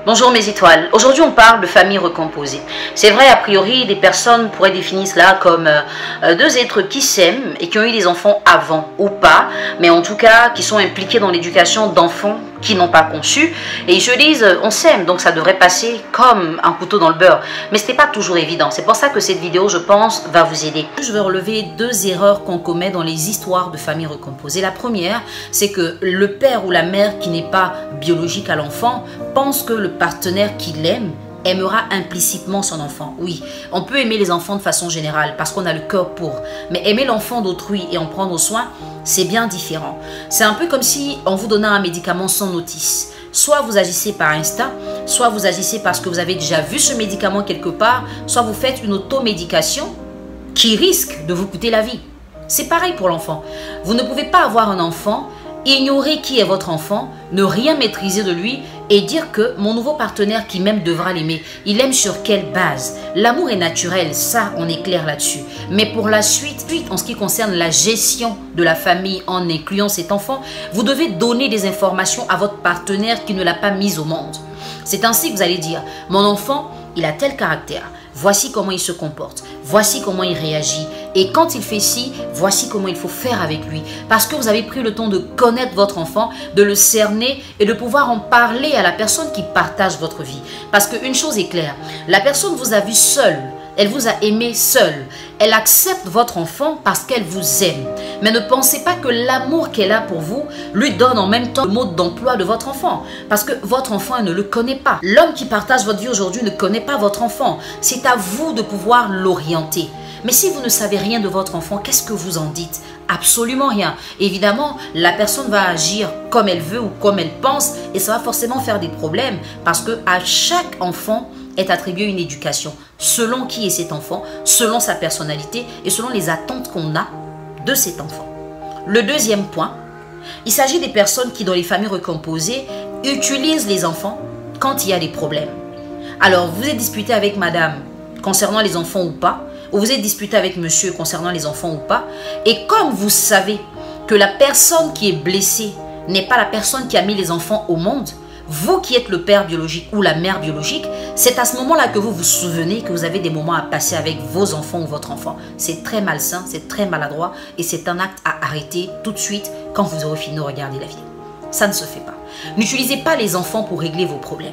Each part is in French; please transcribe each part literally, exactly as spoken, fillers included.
Bonjour mes étoiles, aujourd'hui on parle de famille recomposée. C'est vrai, a priori, des personnes pourraient définir cela comme euh, deux êtres qui s'aiment et qui ont eu des enfants avant ou pas, mais en tout cas qui sont impliqués dans l'éducation d'enfants qui n'ont pas conçu, et ils se disent on s'aime donc ça devrait passer comme un couteau dans le beurre, mais ce n'est pas toujours évident. C'est pour ça que cette vidéo, je pense, va vous aider. Je vais relever deux erreurs qu'on commet dans les histoires de famille recomposée. La première, c'est que le père ou la mère qui n'est pas biologique à l'enfant pense que le partenaire qui l'aime aimera implicitement son enfant. Oui, on peut aimer les enfants de façon générale parce qu'on a le cœur pour, mais aimer l'enfant d'autrui et en prendre soin, c'est bien différent. C'est un peu comme si on vous donnait un médicament sans notice. Soit vous agissez par instinct, soit vous agissez parce que vous avez déjà vu ce médicament quelque part, soit vous faites une automédication qui risque de vous coûter la vie. C'est pareil pour l'enfant. Vous ne pouvez pas avoir un enfant, ignorer qui est votre enfant, ne rien maîtriser de lui et dire que mon nouveau partenaire qui m'aime devra l'aimer. Il aime sur quelle base? L'amour est naturel, ça on est clair là-dessus. Mais pour la suite, en ce qui concerne la gestion de la famille en incluant cet enfant, vous devez donner des informations à votre partenaire qui ne l'a pas mis au monde. C'est ainsi que vous allez dire, mon enfant, il a tel caractère. Voici comment il se comporte, voici comment il réagit. Et quand il fait ci, voici comment il faut faire avec lui. Parce que vous avez pris le temps de connaître votre enfant, de le cerner et de pouvoir en parler à la personne qui partage votre vie. Parce qu'une chose est claire, la personne vous a vu seule, elle vous a aimé seule. Elle accepte votre enfant parce qu'elle vous aime. Mais ne pensez pas que l'amour qu'elle a pour vous lui donne en même temps le mode d'emploi de votre enfant. Parce que votre enfant, elle ne le connaît pas. L'homme qui partage votre vie aujourd'hui ne connaît pas votre enfant. C'est à vous de pouvoir l'orienter. Mais si vous ne savez rien de votre enfant, qu'est-ce que vous en dites? Absolument rien. Évidemment, la personne va agir comme elle veut ou comme elle pense et ça va forcément faire des problèmes parce que à chaque enfant est attribuée une éducation selon qui est cet enfant, selon sa personnalité et selon les attentes qu'on a de cet enfant. Le deuxième point, il s'agit des personnes qui, dans les familles recomposées, utilisent les enfants quand il y a des problèmes. Alors, vous êtes disputé avec madame concernant les enfants ou pas, ou vous êtes disputé avec monsieur concernant les enfants ou pas, et comme vous savez que la personne qui est blessée n'est pas la personne qui a mis les enfants au monde, vous qui êtes le père biologique ou la mère biologique, c'est à ce moment-là que vous vous souvenez que vous avez des moments à passer avec vos enfants ou votre enfant. C'est très malsain, c'est très maladroit et c'est un acte à arrêter tout de suite quand vous aurez fini de regarder la vidéo. Ça ne se fait pas. N'utilisez pas les enfants pour régler vos problèmes.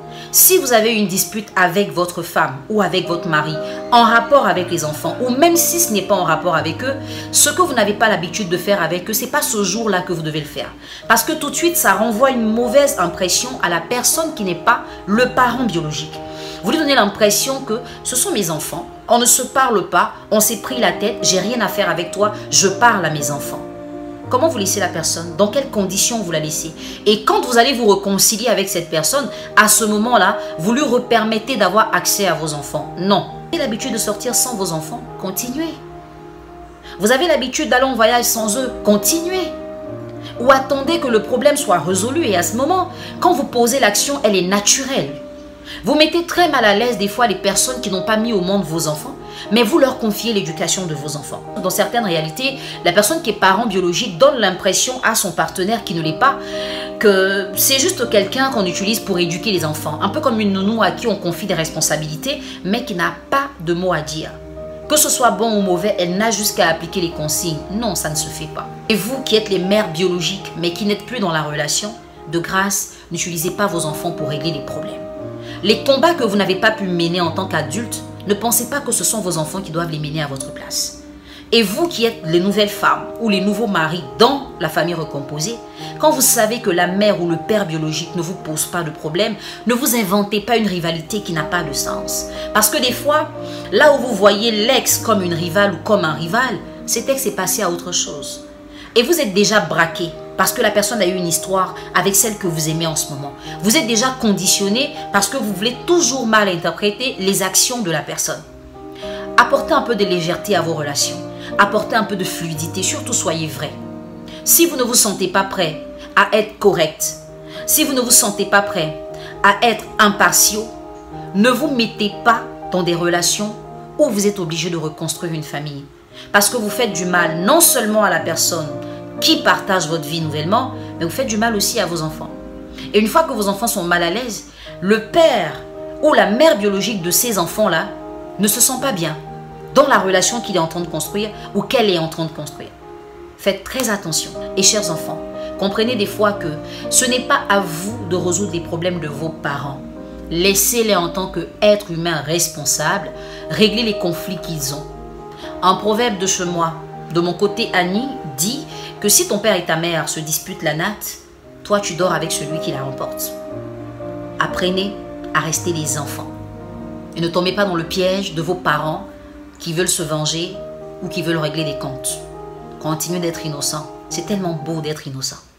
Si vous avez une dispute avec votre femme ou avec votre mari en rapport avec les enfants, ou même si ce n'est pas en rapport avec eux, ce que vous n'avez pas l'habitude de faire avec eux, ce n'est pas ce jour-là que vous devez le faire. Parce que tout de suite, ça renvoie une mauvaise impression à la personne qui n'est pas le parent biologique. Vous lui donnez l'impression que ce sont mes enfants, on ne se parle pas, on s'est pris la tête, j'ai rien à faire avec toi, je parle à mes enfants. Comment vous laissez la personne? Dans quelles conditions vous la laissez? Et quand vous allez vous réconcilier avec cette personne, à ce moment-là, vous lui repermettez d'avoir accès à vos enfants? Non. Vous avez l'habitude de sortir sans vos enfants? Continuez. Vous avez l'habitude d'aller en voyage sans eux? Continuez. Ou attendez que le problème soit résolu et à ce moment, quand vous posez l'action, elle est naturelle. Vous mettez très mal à l'aise des fois les personnes qui n'ont pas mis au monde vos enfants, mais vous leur confiez l'éducation de vos enfants. Dans certaines réalités, la personne qui est parent biologique donne l'impression à son partenaire qui ne l'est pas que c'est juste quelqu'un qu'on utilise pour éduquer les enfants. Un peu comme une nounou à qui on confie des responsabilités, mais qui n'a pas de mots à dire. Que ce soit bon ou mauvais, elle n'a juste qu'à appliquer les consignes. Non, ça ne se fait pas. Et vous qui êtes les mères biologiques, mais qui n'êtes plus dans la relation, de grâce, n'utilisez pas vos enfants pour régler les problèmes. Les combats que vous n'avez pas pu mener en tant qu'adulte, ne pensez pas que ce sont vos enfants qui doivent les mener à votre place. Et vous qui êtes les nouvelles femmes ou les nouveaux maris dans la famille recomposée, quand vous savez que la mère ou le père biologique ne vous pose pas de problème, ne vous inventez pas une rivalité qui n'a pas de sens. Parce que des fois, là où vous voyez l'ex comme une rivale ou comme un rival, cet ex est passé à autre chose. Et vous êtes déjà braqué parce que la personne a eu une histoire avec celle que vous aimez en ce moment. Vous êtes déjà conditionné parce que vous voulez toujours mal interpréter les actions de la personne. Apportez un peu de légèreté à vos relations. Apportez un peu de fluidité. Surtout, soyez vrai. Si vous ne vous sentez pas prêt à être correct, si vous ne vous sentez pas prêt à être impartiaux, ne vous mettez pas dans des relations où vous êtes obligé de reconstruire une famille. Parce que vous faites du mal non seulement à la personne qui partage votre vie nouvellement, mais vous faites du mal aussi à vos enfants. Et une fois que vos enfants sont mal à l'aise, le père ou la mère biologique de ces enfants-là ne se sent pas bien dans la relation qu'il est en train de construire ou qu'elle est en train de construire. Faites très attention. Et chers enfants, comprenez des fois que ce n'est pas à vous de résoudre les problèmes de vos parents. Laissez-les en tant qu'êtres humains responsables régler les conflits qu'ils ont. Un proverbe de chez moi, de mon côté Annie, dit que si ton père et ta mère se disputent la natte, toi tu dors avec celui qui la remporte. Apprenez à rester des enfants. Et ne tombez pas dans le piège de vos parents qui veulent se venger ou qui veulent régler des comptes. Continuez d'être innocent. C'est tellement beau d'être innocent.